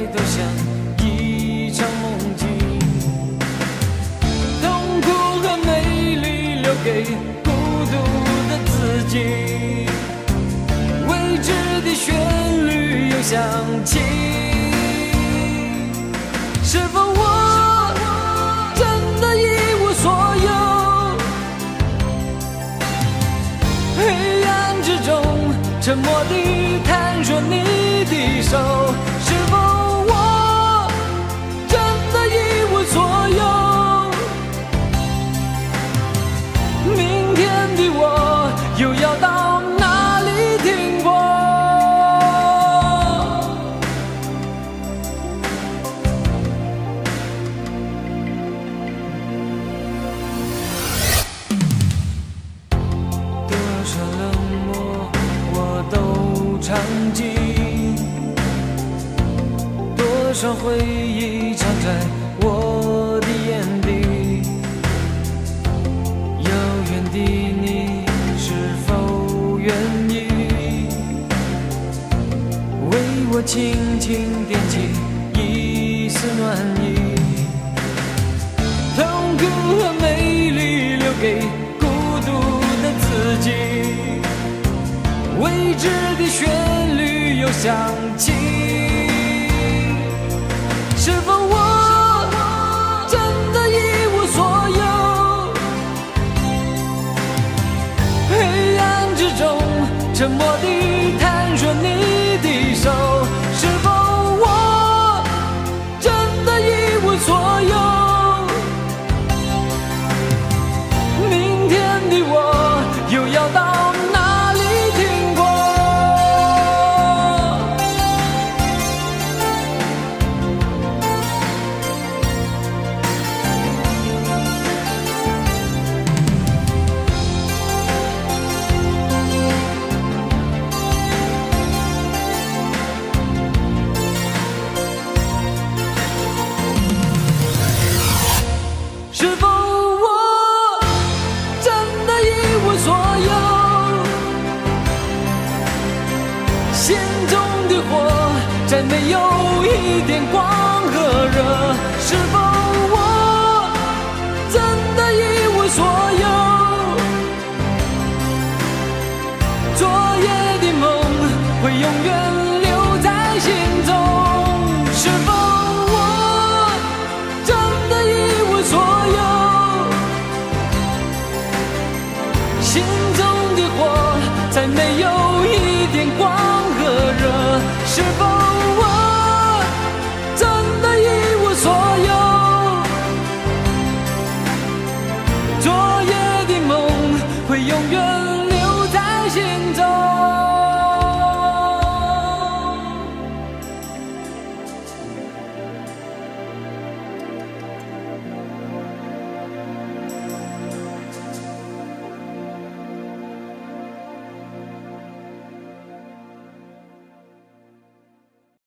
都像一场梦境，痛苦和美丽留给孤独的自己，未知的旋律又响起，是否我真的一无所有？黑暗之中沉默地探索你的手，是否我真的一无所有？明天的我又要到哪里停泊？多少冷漠我都尝尽，多少回忆藏在我的眼底，遥远的你是否愿意为我轻轻点起一丝暖意？痛苦和美丽留给孤独的自己，未知的旋律又响起，是否我真的一无所有？黑暗之中沉默地探索你的手，是否我真的一无所有？明天的我又要到哪里停泊？是否我真的一无所有？心中的火再没有一点光和热，是否我真的一无所有？昨夜的梦会永远留在心中，是否我真的一无所有？心中的火再没有